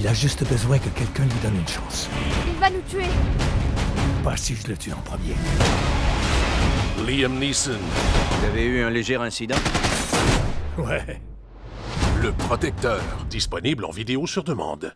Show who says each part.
Speaker 1: Il a juste besoin que quelqu'un lui donne une chance.
Speaker 2: Il va nous tuer.
Speaker 1: Pas si je le tue en premier.
Speaker 3: Liam Neeson,
Speaker 4: Vous avez eu un léger incident?
Speaker 1: Ouais.
Speaker 3: le protecteur, disponible en vidéo sur demande.